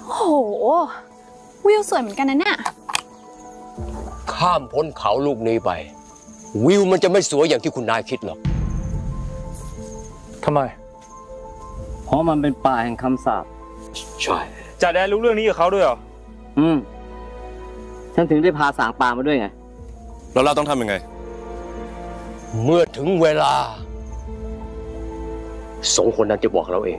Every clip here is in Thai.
โหวิวสวยเหมือนกันนะเนี่ยข้ามพ้นเขาลูกนี้ไปวิวมันจะไม่สวยอย่างที่คุณนายคิดหรอกทำไมเพราะมันเป็นป่าแห่งคำสาปใช่จ่าแดนรู้เรื่องนี้กับเขาด้วยเหรอฉันถึงได้พาสางปลามาด้วยไงแล้วเราต้องทำยังไงเมื่อถึงเวลาสองคนนั้นจะบอกเราเอง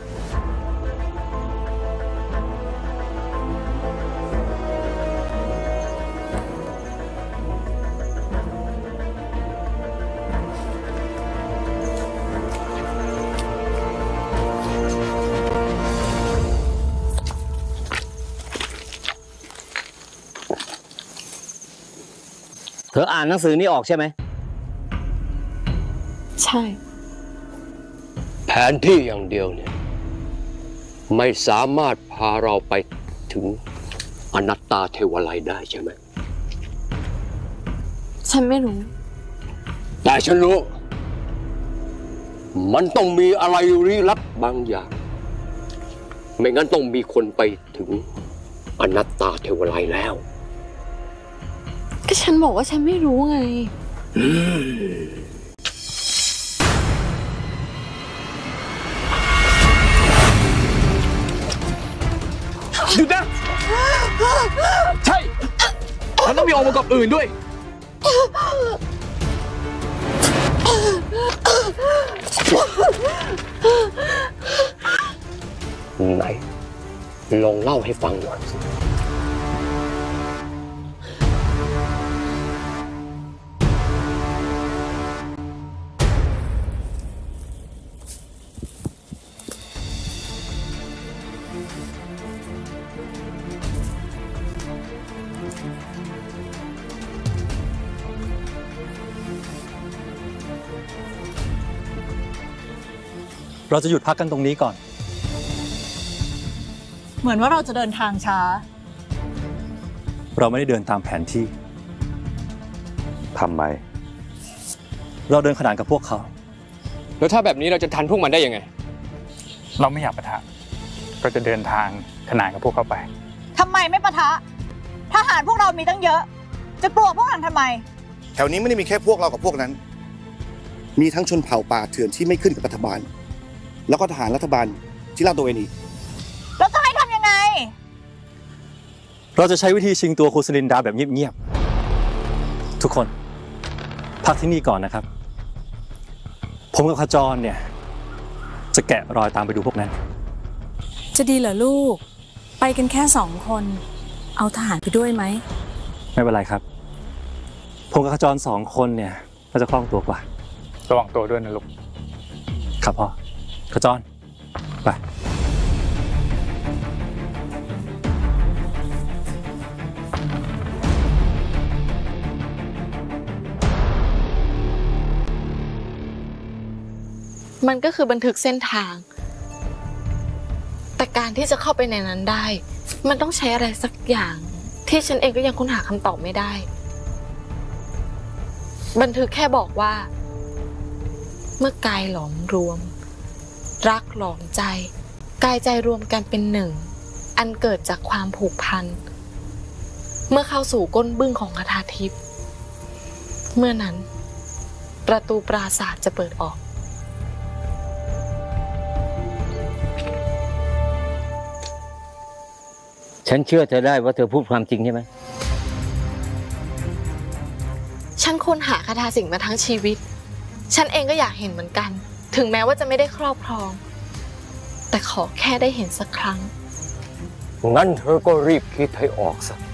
เธออ่านหนังสือนี้ออกใช่ไหมใช่แผนที่อย่างเดียวเนี่ยไม่สามารถพาเราไปถึงอนัตตาเทวไลยได้ใช่ไหมฉันไม่รู้แต่ฉันรู้มันต้องมีอะไรลี้ลับบางอย่างไม่งั้นต้องมีคนไปถึงอนัตตาเทวไลยแล้วก็ฉันบอกว่าฉันไม่รู้ไงหยุดนะใช่มันต้องมีองค์ประกอบอื่นด้วยไหนลองเล่าให้ฟังหน่อยเราจะหยุดพักกันตรงนี้ก่อนเหมือนว่าเราจะเดินทางช้าเราไม่ได้เดินตามแผนที่ทำไมเราเดินขนานกับพวกเขาแล้วถ้าแบบนี้เราจะทันพวกมันได้ยังไงเราไม่อยากปะทะก็จะเดินทางขนานกับพวกเขาไปทำไมไม่ปะทะทหารพวกเรามีตั้งเยอะจะกลัวพวกนั้นทำไมแถวนี้ไม่ได้มีแค่พวกเรากับพวกนั้นมีทั้งชนเผ่าป่าเถื่อนที่ไม่ขึ้นกับรัฐบาลแล้วก็ทหารรัฐบาลที่ลาดตระเวนอีกเราจะให้ทำยังไงเราจะใช้วิธีชิงตัวครูสลินดาแบบเงียบๆทุกคนพักที่นี่ก่อนนะครับผมกับขจรเนี่ยจะแกะรอยตามไปดูพวกนั้นจะดีเหรอลูกไปกันแค่2 คนเอาทหารไปด้วยไหมไม่เป็นไรครับผมกับขจร2 คนเนี่ยก็จะคล่องตัวกว่าระวังตัวด้วยนะลูกครับพ่อขจรไปมันก็คือบันทึกเส้นทางแต่การที่จะเข้าไปในนั้นได้มันต้องใช้อะไรสักอย่างที่ฉันเองก็ยังค้นหาคำตอบไม่ได้บันทึกแค่บอกว่าเมื่อกายหลอมรวมรักหลอมใจกายใจรวมกันเป็นหนึ่งอันเกิดจากความผูกพันเมื่อเข้าสู่ก้นบึ้งของคทาทิพย์เมื่อนั้นประตูปราสาทจะเปิดออกฉันเชื่อเธอได้ว่าเธอพูดความจริงใช่ไหมฉันค้นหาคาถาสิงมาทั้งชีวิตฉันเองก็อยากเห็นเหมือนกันถึงแม้ว่าจะไม่ได้ครอบครองแต่ขอแค่ได้เห็นสักครั้งงั้นเธอก็รีบคิดให้ออกซะ